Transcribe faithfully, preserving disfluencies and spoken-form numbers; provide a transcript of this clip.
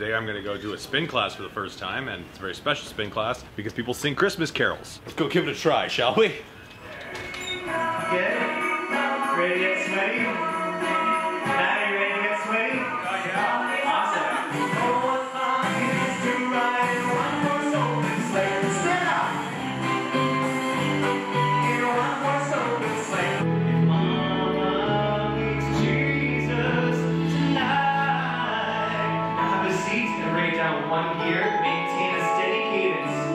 today I'm gonna go do a spin class for the first time, and it's a very special spin class because people sing Christmas carols. Let's go give it a try, shall we? Okay. Ready to get sweaty? Maddie, ready to get sweaty? Oh yeah. Awesome. Oh, what fun it is to ride in one horse open sleigh. Stand up! In a one horse open sleigh. If Mama meets Jesus tonight. Now have a seat and write down one gear. Maintain a steady cadence.